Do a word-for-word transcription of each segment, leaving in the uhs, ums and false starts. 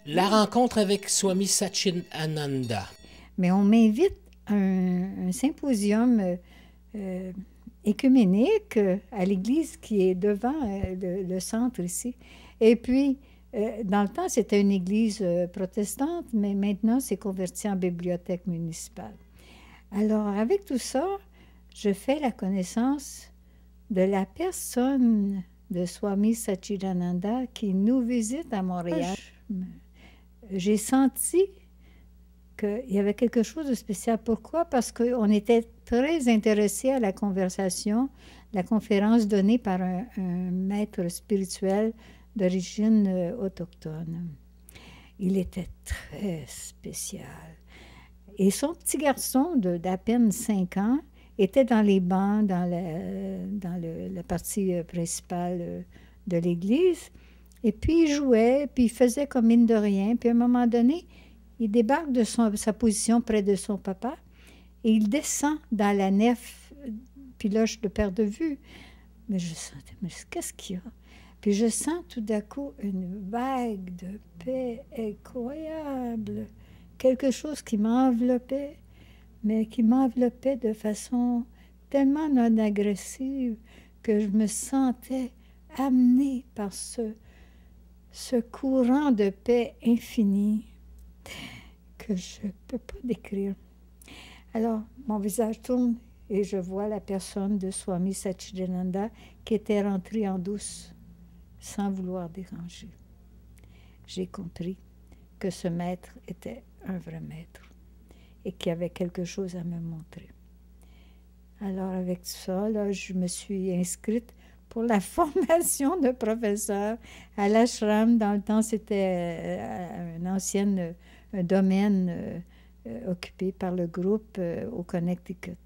La rencontre avec Swami Satchidananda. Mais on m'invite à un, un symposium euh, euh, écuménique euh, à l'église qui est devant euh, le, le centre ici. Et puis, euh, dans le temps, c'était une église euh, protestante, mais maintenant, c'est converti en bibliothèque municipale. Alors, avec tout ça, je fais la connaissance de la personne de Swami Satchidananda qui nous visite à Montréal. J'ai senti qu'il y avait quelque chose de spécial. Pourquoi? Parce qu'on était très intéressés à la conversation, la conférence donnée par un, un maître spirituel d'origine euh, autochtone. Il était très spécial. Et son petit garçon d'à peine cinq ans était dans les bancs, dans la, dans le, la partie principale de l'église. Et puis il jouait, puis il faisait comme mine de rien. Puis à un moment donné, il débarque de son, sa position près de son papa et il descend dans la nef. Puis là, je le perds de vue. Mais je sentais, mais qu'est-ce qu'il y a? Puis je sens tout d'un coup une vague de paix incroyable. Quelque chose qui m'enveloppait, mais qui m'enveloppait de façon tellement non agressive que je me sentais amenée par ce, ce courant de paix infini que je ne peux pas décrire. Alors, mon visage tourne et je vois la personne de Swami Satchidananda qui était rentrée en douce, sans vouloir déranger. J'ai compris que ce maître était un vrai maître et qu'il y avait quelque chose à me montrer. Alors, avec ça, là, je me suis inscrite pour la formation de professeur à l'ashram. Dans le temps, c'était euh, un ancien un domaine euh, euh, occupé par le groupe euh, au Connecticut.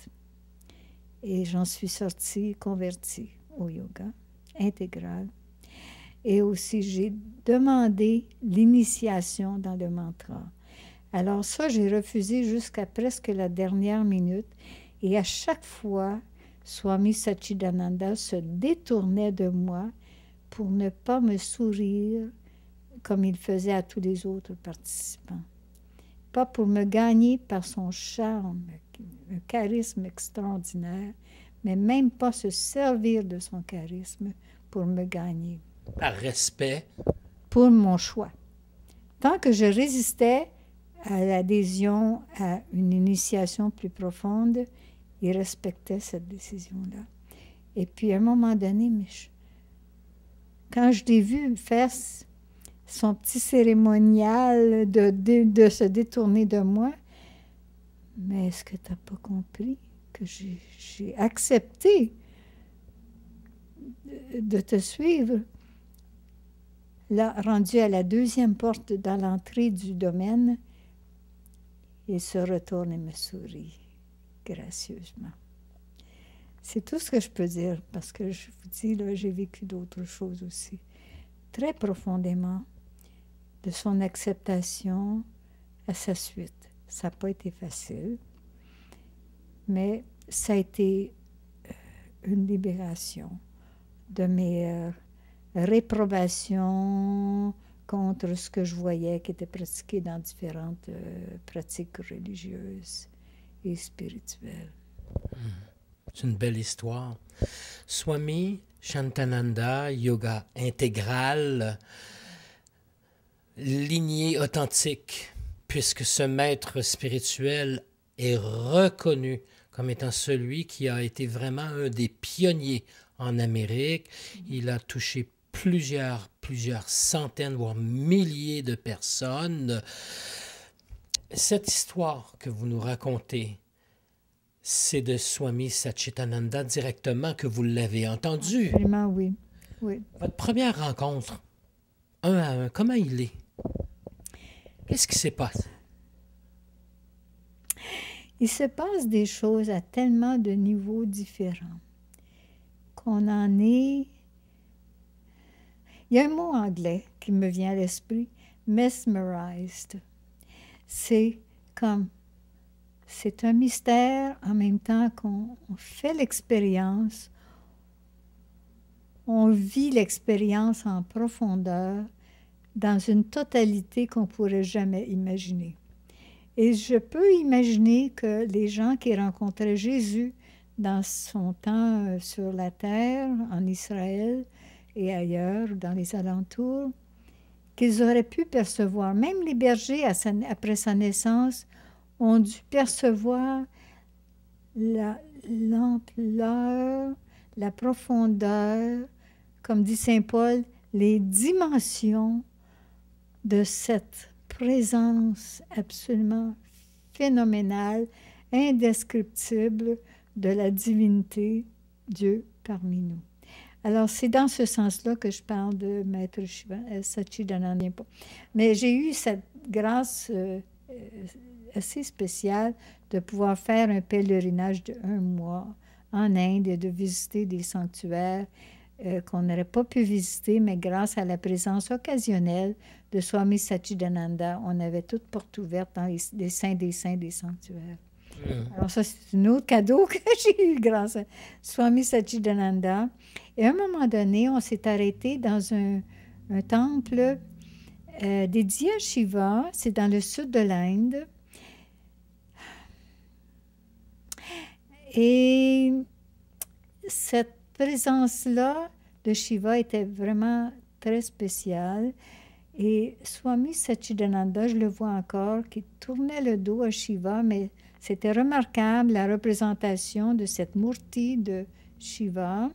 Et j'en suis sortie convertie au yoga intégral. Et aussi, j'ai demandé l'initiation dans le mantra. Alors ça, j'ai refusé jusqu'à presque la dernière minute. Et à chaque fois, Swami Satchidananda se détournait de moi pour ne pas me sourire comme il faisait à tous les autres participants. Pas pour me gagner par son charme, un charisme extraordinaire, mais même pas se servir de son charisme pour me gagner. Par respect. Pour mon choix. Tant que je résistais à l'adhésion à une initiation plus profonde, il respectait cette décision-là. Et puis, à un moment donné, mais je, quand je l'ai vu faire son petit cérémonial de, de, de se détourner de moi, mais est-ce que tu n'as pas compris que j'ai accepté de, de te suivre? Là, rendu à la deuxième porte dans l'entrée du domaine, il se retourne et me sourit gracieusement. C'est tout ce que je peux dire, parce que je vous dis, là, j'ai vécu d'autres choses aussi. Très profondément, de son acceptation à sa suite. Ça n'a pas été facile, mais ça a été euh, une libération de mes euh, réprobations contre ce que je voyais qui était pratiqué dans différentes euh, pratiques religieuses et spirituelles. C'est une belle histoire. Swami Satchidananda, yoga intégral, lignée authentique, puisque ce maître spirituel est reconnu comme étant celui qui a été vraiment un des pionniers en Amérique. Il a touché plusieurs, plusieurs centaines, voire milliers de personnes. Cette histoire que vous nous racontez, c'est de Swami Satchidananda directement que vous l'avez entendu. Absolument, oui. oui. Votre première rencontre, un à un, comment il est? Qu'est-ce qui s'est passé? Il se passe des choses à tellement de niveaux différents qu'on en est... Il y a un mot anglais qui me vient à l'esprit, mesmerized. C'est comme... C'est un mystère en même temps qu'on fait l'expérience, on vit l'expérience en profondeur dans une totalité qu'on ne pourrait jamais imaginer. Et je peux imaginer que les gens qui rencontraient Jésus dans son temps euh, sur la terre, en Israël et ailleurs, dans les alentours, qu'ils auraient pu percevoir. Même les bergers, à sa, après sa naissance, ont dû percevoir l'ampleur, la profondeur, comme dit saint Paul, les dimensions de cette présence absolument phénoménale, indescriptible de la divinité, Dieu parmi nous. Alors, c'est dans ce sens-là que je parle de Maître Shiva, Satchidananda. Mais j'ai eu cette grâce euh, assez spéciale de pouvoir faire un pèlerinage de un mois en Inde et de visiter des sanctuaires euh, qu'on n'aurait pas pu visiter, mais grâce à la présence occasionnelle de Swami Satchidananda, on avait toute porte ouverte dans les, les saints des saints des sanctuaires. Mm. Alors ça, c'est un autre cadeau que j'ai eu grâce à Swami Satchidananda. Et à un moment donné, on s'est arrêté dans un, un temple euh, dédié à Shiva. C'est dans le sud de l'Inde. Et cette présence-là de Shiva était vraiment très spéciale. Et Swami Satchidananda, je le vois encore, qui tournait le dos à Shiva, mais c'était remarquable, la représentation de cette murti de Shiva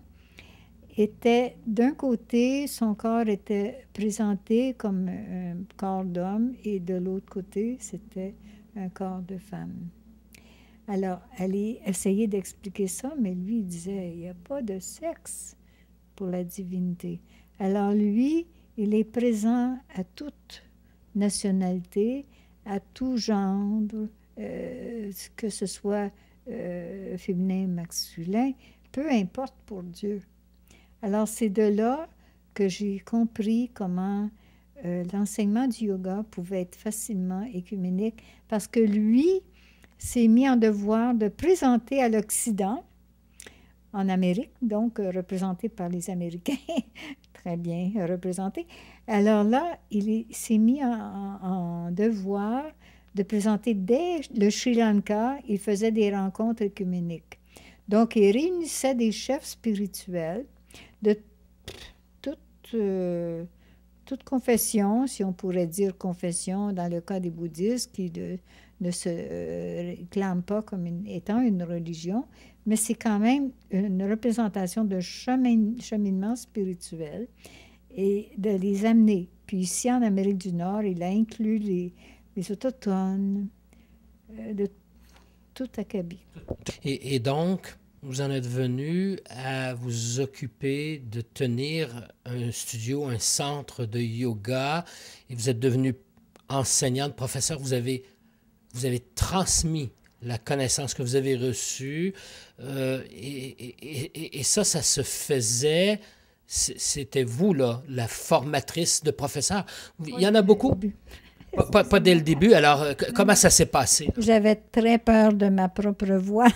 était, d'un côté, son corps était présenté comme un corps d'homme, et de l'autre côté, c'était un corps de femme. Alors, elle essayait d'expliquer ça, mais lui, il disait, il n'y a pas de sexe pour la divinité. Alors, lui, il est présent à toute nationalité, à tout genre, euh, que ce soit euh, féminin, masculin, peu importe pour Dieu. Alors, c'est de là que j'ai compris comment euh, l'enseignement du yoga pouvait être facilement écuménique, parce que lui s'est mis en devoir de présenter à l'Occident, en Amérique, donc euh, représenté par les Américains, très bien représenté. Alors là, il s'est mis en, en, en devoir de présenter dès le Sri Lanka, il faisait des rencontres œcuméniques. Donc, il réunissait des chefs spirituels de toute, euh, toute confession, si on pourrait dire confession dans le cas des bouddhistes, qui de, ne se euh, réclament pas comme une, étant une religion, mais c'est quand même une représentation de chemin, cheminement spirituel et de les amener. Puis ici, en Amérique du Nord, il a inclus les, les autochtones euh, de tout acabit. Et, et donc, vous en êtes venu à vous occuper de tenir un studio, un centre de yoga, et vous êtes devenu enseignante, professeur, vous avez, vous avez transmis la connaissance que vous avez reçue, euh, et, et, et, et ça, ça se faisait, c'était vous, là, la formatrice de professeurs. Il y en a beaucoup? Pas, pas, pas dès le début. Alors, comment ça s'est passé? J'avais très peur de ma propre voix.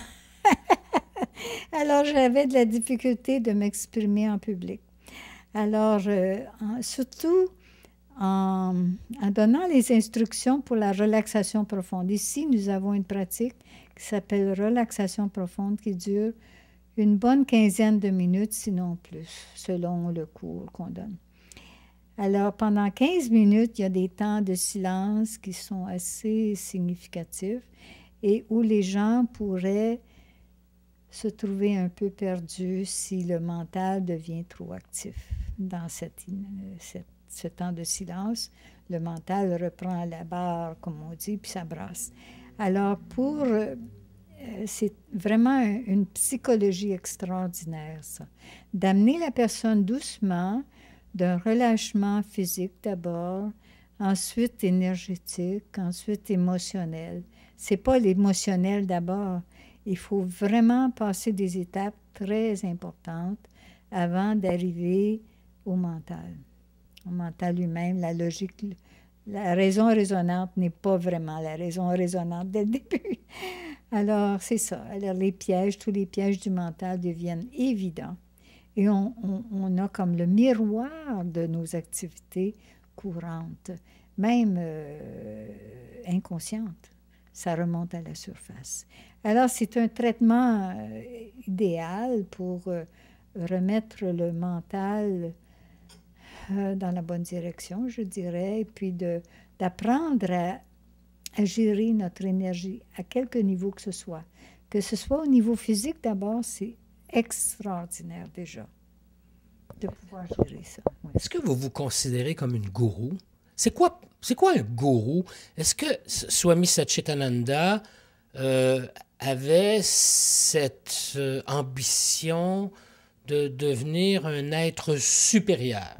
Alors, j'avais de la difficulté de m'exprimer en public. Alors, euh, en, surtout en, en donnant les instructions pour la relaxation profonde. Ici, nous avons une pratique qui s'appelle relaxation profonde qui dure une bonne quinzaine de minutes, sinon plus, selon le cours qu'on donne. Alors, pendant quinze minutes, il y a des temps de silence qui sont assez significatifs et où les gens pourraient se trouver un peu perdus si le mental devient trop actif. Dans cette, cette, ce temps de silence, le mental reprend la barre, comme on dit, puis ça brasse. Alors, pour... Euh, c'est vraiment une psychologie extraordinaire, ça. D'amener la personne doucement d'un relâchement physique d'abord, ensuite énergétique, ensuite émotionnel. C'est pas l'émotionnel d'abord. Il faut vraiment passer des étapes très importantes avant d'arriver au mental. Au mental lui-même, la logique, la raison raisonnante n'est pas vraiment la raison raisonnante dès le début. Alors, c'est ça. Alors, les pièges, tous les pièges du mental deviennent évidents. Et on, on, on a comme le miroir de nos activités courantes, même euh, inconscientes. Ça remonte à la surface. Alors, c'est un traitement euh, idéal pour euh, remettre le mental euh, dans la bonne direction, je dirais, et puis de, d'apprendre à, à gérer notre énergie à quelque niveau que ce soit. Que ce soit au niveau physique, d'abord, c'est extraordinaire déjà de pouvoir gérer ça. Oui. Est-ce que vous vous considérez comme une gourou? C'est quoi, c'est quoi un gourou? Est-ce que Swami Satchitananda euh, avait cette euh, ambition de devenir un être supérieur?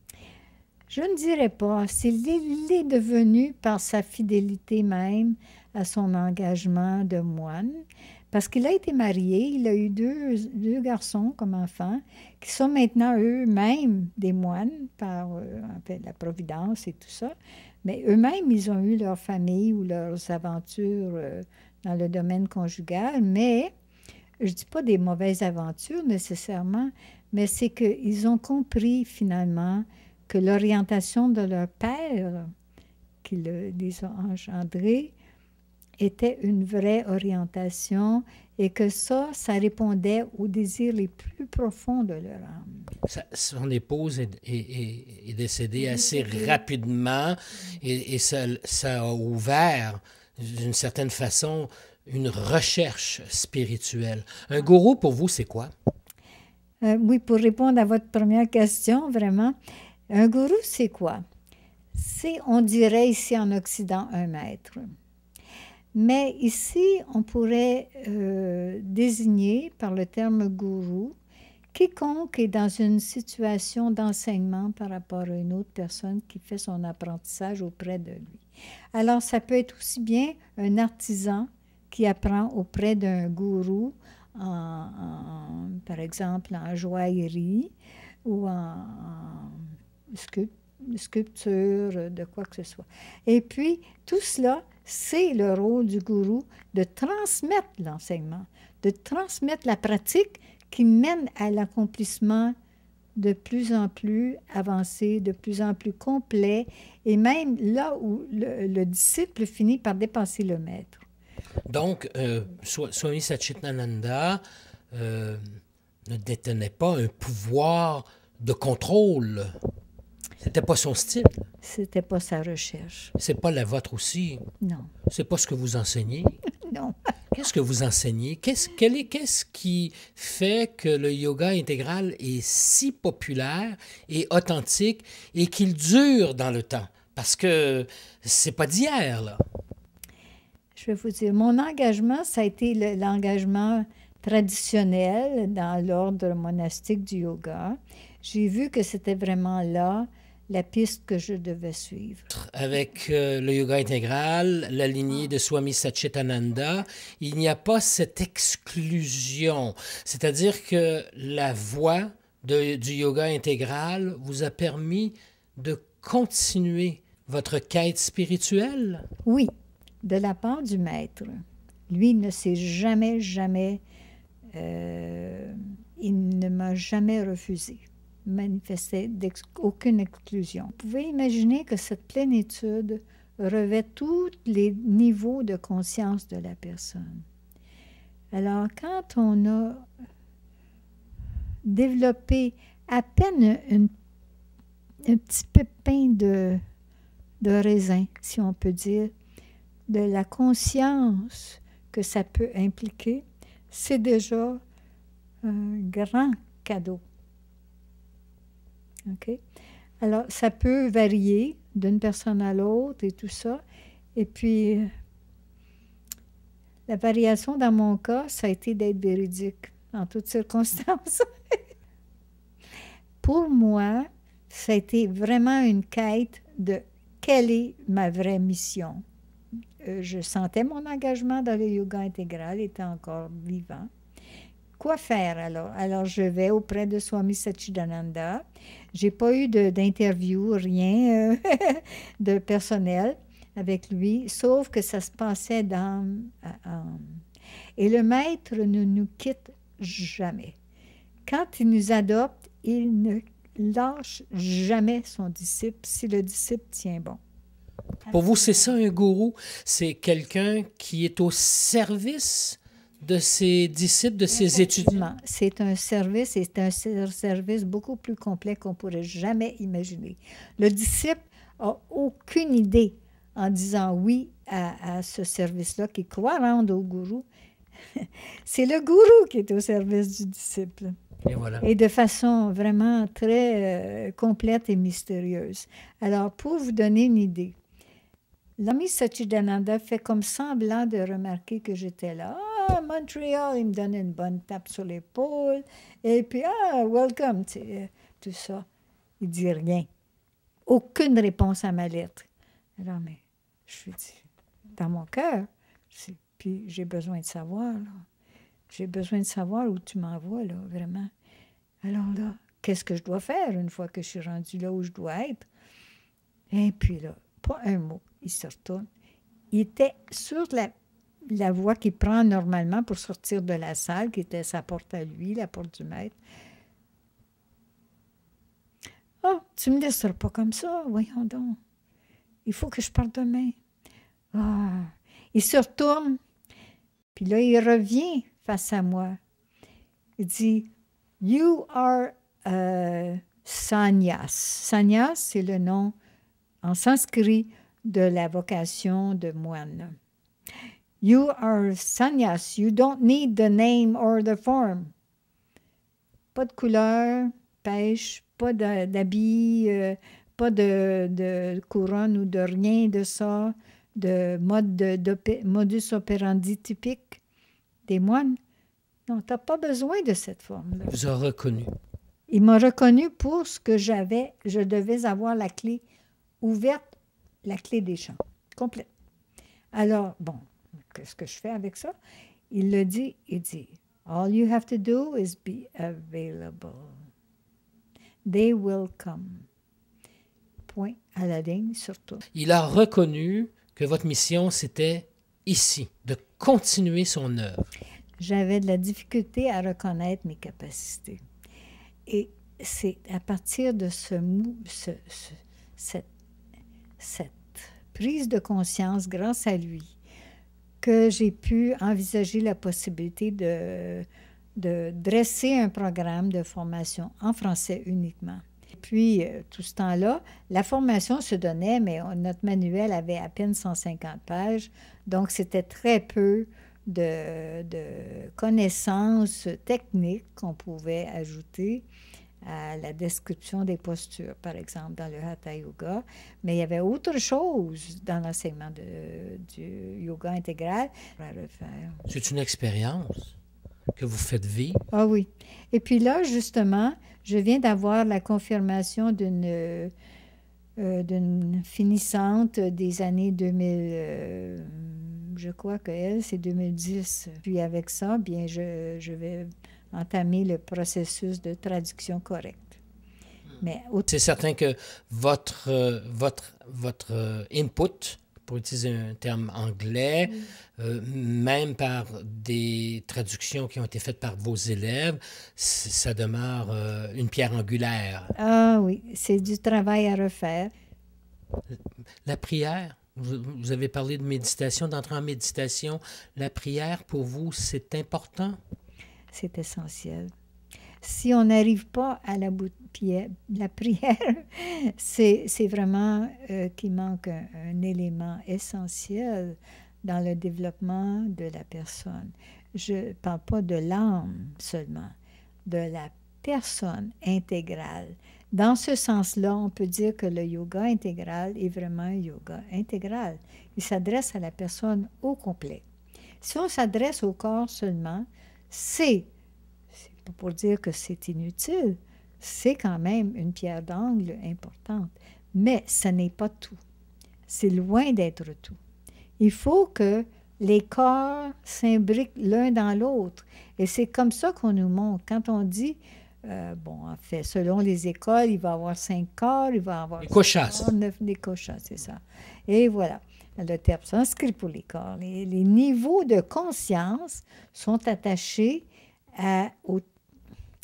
Je ne dirais pas. C'est, il est devenu par sa fidélité même à son engagement de moine, parce qu'il a été marié, il a eu deux, deux garçons comme enfants, qui sont maintenant eux-mêmes des moines par euh, en fait, la Providence et tout ça. Mais eux-mêmes, ils ont eu leur famille ou leurs aventures euh, dans le domaine conjugal, mais je ne dis pas des mauvaises aventures nécessairement, mais c'est qu'ils ont compris finalement que l'orientation de leur père, qui le, les a engendrés, était une vraie orientation et que ça, ça répondait aux désirs les plus profonds de leur âme. Sa, son épouse est, est, est, est décédée assez rapidement et, et ça, ça a ouvert, d'une certaine façon, une recherche spirituelle. Un gourou, pour vous, c'est quoi? Euh, oui, pour répondre à votre première question, vraiment, un gourou, c'est quoi? C'est, on dirait ici en Occident, un maître. Mais ici, on pourrait euh, désigner par le terme gourou quiconque est dans une situation d'enseignement par rapport à une autre personne qui fait son apprentissage auprès de lui. Alors, ça peut être aussi bien un artisan qui apprend auprès d'un gourou, en, en, par exemple en joaillerie ou en, en sculpture, sculpture, de quoi que ce soit. Et puis, tout cela, c'est le rôle du gourou de transmettre l'enseignement, de transmettre la pratique qui mène à l'accomplissement de plus en plus avancé, de plus en plus complet, et même là où le, le disciple finit par dépasser le maître. Donc, euh, Swami Satchitananda euh, ne détenait pas un pouvoir de contrôle. C'était pas son style. C'était pas sa recherche. C'est pas la vôtre aussi. Non. C'est pas ce que vous enseignez. Non. Qu'est-ce que vous enseignez? Qu'est-ce, quel est, qu'est-ce qui fait que le yoga intégral est si populaire et authentique et qu'il dure dans le temps? Parce que c'est pas d'hier, là. Je vais vous dire, mon engagement, ça a été le, l'engagement traditionnel dans l'ordre monastique du yoga. J'ai vu que c'était vraiment là la piste que je devais suivre. Avec euh, le yoga intégral, la lignée de Swami Satchitananda, il n'y a pas cette exclusion. C'est-à-dire que la voie de, du yoga intégral vous a permis de continuer votre quête spirituelle? Oui, de la part du maître. Lui ne s'est jamais, jamais, euh, il ne m'a jamais refusé. Manifestait d'ex- aucune exclusion. Vous pouvez imaginer que cette plénitude revêt tous les niveaux de conscience de la personne. Alors, quand on a développé à peine une, un petit pépin de, de raisin, si on peut dire, de la conscience que ça peut impliquer, c'est déjà un grand cadeau. OK? Alors, ça peut varier d'une personne à l'autre et tout ça. Et puis, la variation dans mon cas, ça a été d'être véridique en toutes circonstances. Pour moi, ça a été vraiment une quête de quelle est ma vraie mission. Euh, je sentais mon engagement dans le yoga intégral était encore vivant. Quoi faire alors? Alors, je vais auprès de Swami Satchidananda. Je n'ai pas eu de, d'interview, rien euh, de personnel avec lui, sauf que ça se passait dans... Euh, et le maître ne nous quitte jamais. Quand il nous adopte, il ne lâche jamais son disciple si le disciple tient bon. Pour vous, c'est ça un gourou? C'est quelqu'un qui est au service de ses disciples, de ses étudiants? C'est un service, c'est un service beaucoup plus complet qu'on pourrait jamais imaginer. Le disciple n'a aucune idée en disant oui à, à ce service-là, qu'il croit rendre au gourou. C'est le gourou qui est au service du disciple. Et voilà. Et de façon vraiment très euh, complète et mystérieuse. Alors, pour vous donner une idée, l'ami Satchidananda fait comme semblant de remarquer que j'étais là. Ah, Montréal, il me donne une bonne tape sur l'épaule. Et puis, ah, welcome, tu sais, tout ça. Il dit rien. Aucune réponse à ma lettre. Alors, mais je lui dis, dans mon cœur, puis j'ai besoin de savoir, là. J'ai besoin de savoir où tu m'envoies, là, vraiment. Alors là, qu'est-ce que je dois faire une fois que je suis rendue là où je dois être? Et puis là, pas un mot. Il se retourne. Il était sur la, la voie qu'il prend normalement pour sortir de la salle, qui était sa porte à lui, la porte du maître. « Oh, tu me laisseras pas comme ça, voyons donc. Il faut que je parte demain. » Ah, il se retourne, puis là, il revient face à moi. Il dit, « You are uh, sannyas. » Sannyas, c'est le nom en sanskrit de la vocation de moine. « You are sannyas. You don't need the name or the form. » Pas de couleur, pêche, pas d'habit, euh, pas de, de couronne ou de rien de ça, de mode de, de modus operandi typique des moines. Non, tu n'as pas besoin de cette forme-là. Il vous a reconnu. Il m'a reconnu pour ce que j'avais. Je devais avoir la clé ouverte, la clé des champs, complète. Alors, bon, qu'est-ce que je fais avec ça? Il le dit, il dit, « All you have to do is be available. They will come. » Point à la ligne, surtout. Il a reconnu que votre mission, c'était ici, de continuer son œuvre. J'avais de la difficulté à reconnaître mes capacités. Et c'est à partir de ce, ce, ce, cette, cette prise de conscience, grâce à lui, que j'ai pu envisager la possibilité de, de dresser un programme de formation en français uniquement. Puis, euh, tout ce temps-là, la formation se donnait, mais on, notre manuel avait à peine cent cinquante pages, donc c'était très peu de, de connaissances techniques qu'on pouvait ajouter à la description des postures, par exemple, dans le Hatha Yoga. Mais il y avait autre chose dans l'enseignement du yoga intégral à refaire. C'est une expérience que vous faites vivre. Ah oui. Et puis là, justement, je viens d'avoir la confirmation d'une euh, d'une finissante des années deux mille, euh, je crois qu'elle, c'est deux mille dix. Puis avec ça, bien, je, je vais entamer le processus de traduction correcte. Mais c'est certain que votre, euh, votre, votre euh, input, pour utiliser un terme anglais, oui. euh, même par des traductions qui ont été faites par vos élèves, ça demeure euh, une pierre angulaire. Ah oui, c'est du travail à refaire. La prière, vous, vous avez parlé de méditation, d'entrer en méditation. La prière, pour vous, c'est important? C'est essentiel. Si on n'arrive pas à la, la prière, c'est vraiment euh, qu'il manque un, un élément essentiel dans le développement de la personne. Je ne parle pas de l'âme seulement, de la personne intégrale. Dans ce sens-là, on peut dire que le yoga intégral est vraiment un yoga intégral. Il s'adresse à la personne au complet. Si on s'adresse au corps seulement, c'est pas pour dire que c'est inutile, c'est quand même une pierre d'angle importante. Mais ce n'est pas tout. C'est loin d'être tout. Il faut que les corps s'imbriquent l'un dans l'autre. Et c'est comme ça qu'on nous montre. Quand on dit, euh, bon, en fait, selon les écoles, il va y avoir cinq corps, il va y avoir... Les koshas. Neuf, les koshas, c'est ça. Et voilà. Le terme sanskrit pour les corps. Les, les niveaux de conscience sont attachés à, au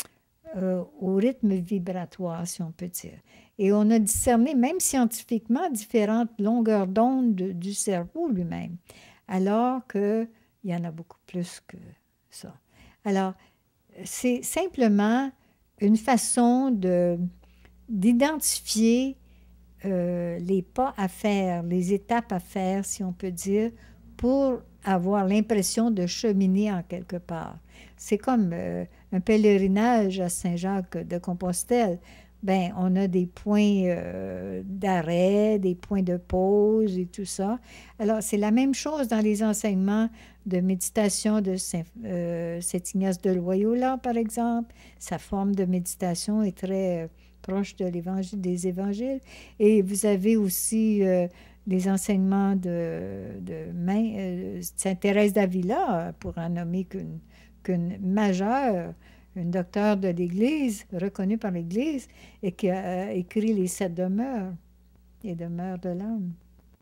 euh, au rythme vibratoire, si on peut dire. Et on a discerné, même scientifiquement, différentes longueurs d'onde de- du cerveau lui-même, alors qu'il y en a beaucoup plus que ça. Alors, c'est simplement une façon de, d'identifier euh, les pas à faire, les étapes à faire, si on peut dire, pour avoir l'impression de cheminer en quelque part. C'est comme euh, un pèlerinage à Saint-Jacques de Compostelle. Ben, on a des points euh, d'arrêt, des points de pause et tout ça. Alors, c'est la même chose dans les enseignements de méditation de Saint, euh, Saint Ignace de Loyola, par exemple. Sa forme de méditation est très euh, proche de l'évangile, des évangiles. Et vous avez aussi euh, les enseignements de, de Main- euh, Sainte Thérèse d'Avila, pour en nommer qu'une qu'une majeure, une docteure de l'Église, reconnue par l'Église, et qui a euh, écrit les sept demeures, les demeures de l'âme.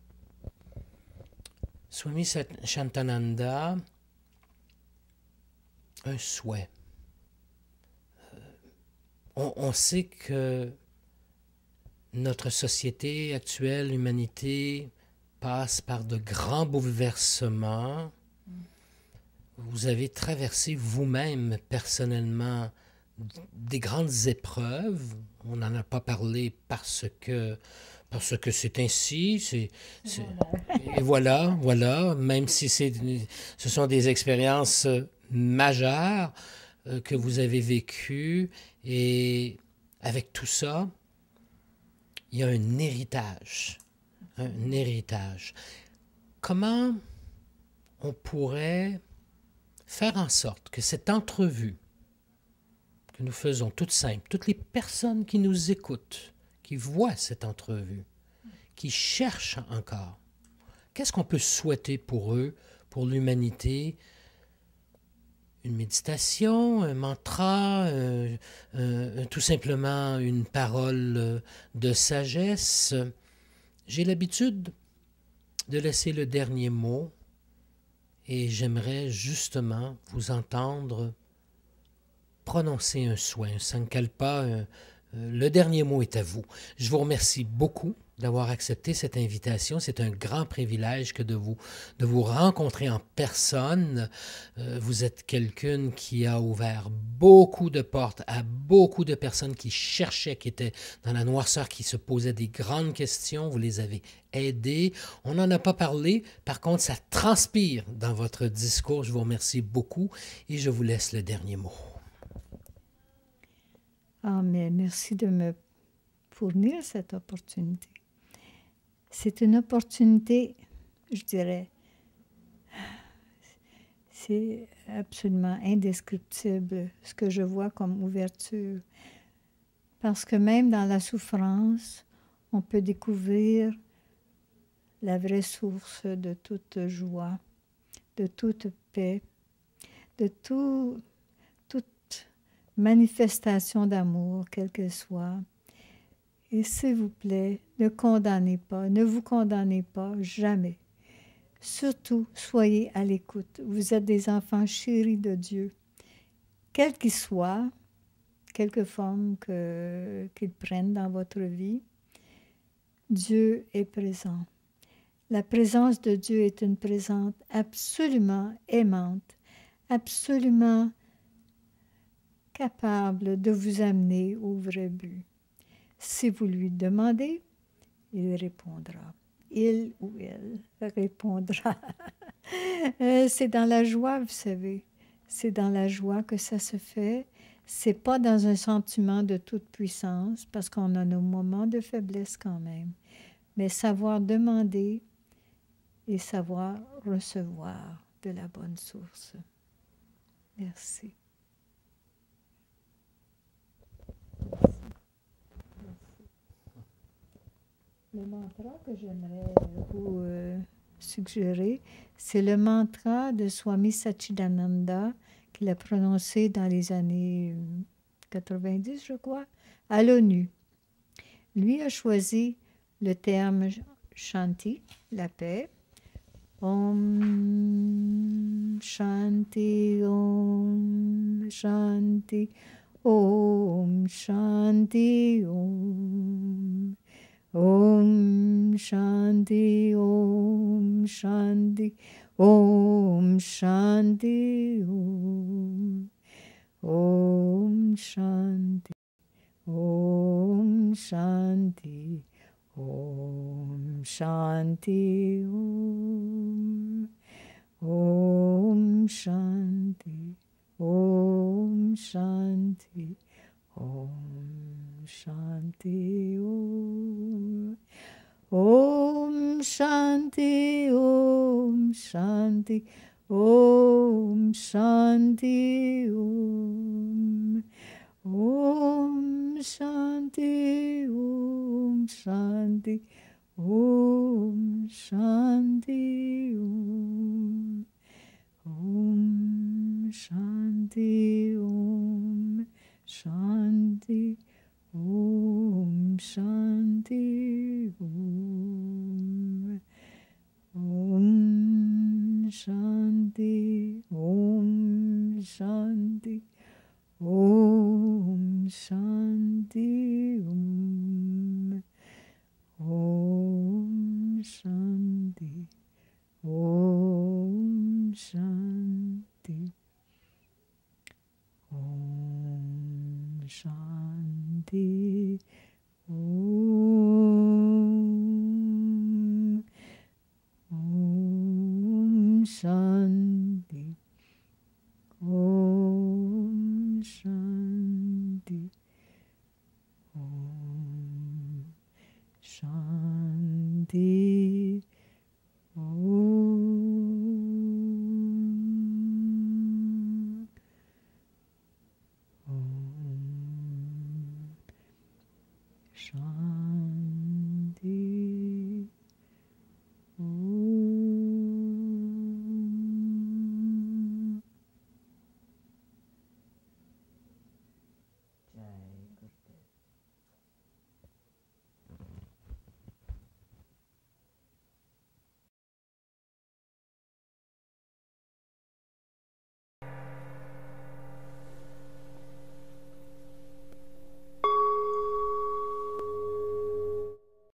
Swami Shantananda, un souhait. On, on sait que notre société actuelle, l'humanité, passe par de grands bouleversements. Vous avez traversé vous-même personnellement des grandes épreuves. On n'en a pas parlé parce que parce que c'est ainsi. C'est, c'est- et voilà, voilà. Même si c'est, ce sont des expériences majeures euh, que vous avez vécues, et avec tout ça, il y a un héritage. Un héritage. Comment on pourrait faire en sorte que cette entrevue que nous faisons toute simple, toutes les personnes qui nous écoutent, qui voient cette entrevue, qui cherchent encore, qu'est-ce qu'on peut souhaiter pour eux, pour l'humanité? Une méditation, un mantra, euh, euh, tout simplement une parole de sagesse. J'ai l'habitude de laisser le dernier mot, et j'aimerais justement vous entendre prononcer un souhait, un sankalpa. Un, euh, le dernier mot est à vous. Je vous remercie beaucoup d'avoir accepté cette invitation. C'est un grand privilège que de vous, de vous rencontrer en personne. Euh, vous êtes quelqu'un qui a ouvert beaucoup de portes à beaucoup de personnes qui cherchaient, qui étaient dans la noirceur, qui se posaient des grandes questions. Vous les avez aidés. On n'en a pas parlé. Par contre, ça transpire dans votre discours. Je vous remercie beaucoup et je vous laisse le dernier mot. Ah, mais merci de me fournir cette opportunité. C'est une opportunité, je dirais, c'est absolument indescriptible ce que je vois comme ouverture. Parce que même dans la souffrance, on peut découvrir la vraie source de toute joie, de toute paix, de tout, toute manifestation d'amour, quelle qu'elle soit. Et s'il vous plaît, ne condamnez pas, ne vous condamnez pas, jamais. Surtout, soyez à l'écoute. Vous êtes des enfants chéris de Dieu. Quel qu'il soit, quelque forme que, qu'ils prennent dans votre vie, Dieu est présent. La présence de Dieu est une présence absolument aimante, absolument capable de vous amener au vrai but. Si vous lui demandez, il répondra. Il ou elle répondra. C'est dans la joie, vous savez. C'est dans la joie que ça se fait. C'est pas dans un sentiment de toute puissance, parce qu'on a nos moments de faiblesse quand même. Mais savoir demander et savoir recevoir de la bonne source. Merci. Le mantra que j'aimerais vous euh, suggérer, c'est le mantra de Swami Satchidananda qu'il a prononcé dans les années quatre-vingt-dix, je crois, à l'ONU. Lui a choisi le terme Shanti, la paix. Om Shanti, Om Shanti, Om Shanti Om. Om Shanti Om Shanti Om Shanti Om. Om Shanti Om Shanti Om Shanti Om. Om Shanti Om Shanti Om Shanti Om. Om Shanti Om Shanti Om Shanti Om. Om Shanti Om Shanti Om Shanti Om. Om Shanti Om Shanti Om Shanti Om. Om Shanti Om Shanti Om Shanti Om. Om Shanti Om Shanti Om Shanti Om. Om Shanti Om Shanti Om Shanti Om. Om Shanti.